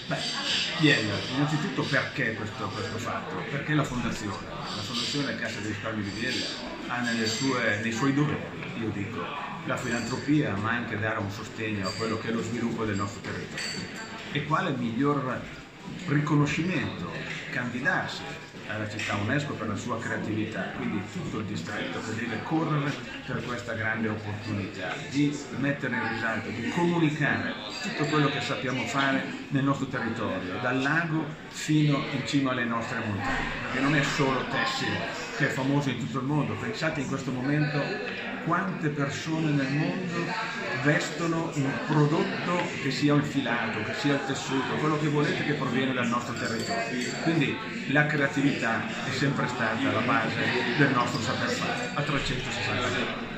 Beh, Biella, innanzitutto perché questo fatto? Perché la Fondazione Cassa di Risparmio di Biella ha nei suoi doveri, io dico, la filantropia, ma anche dare un sostegno a quello che è lo sviluppo del nostro territorio. E quale miglior riconoscimento candidarsi alla città UNESCO per la sua creatività, quindi tutto il distretto che deve correre per questa grande opportunità di mettere in risalto, di comunicare tutto quello che sappiamo fare nel nostro territorio, dal lago fino in cima alle nostre montagne, perché non è solo tessile che è famoso in tutto il mondo. Pensate in questo momento quante persone nel mondo vestono un prodotto che sia il filato, che sia il tessuto, quello che volete che proviene dal nostro territorio. Quindi la creatività è sempre stata la base del nostro saper fare a 360 gradi.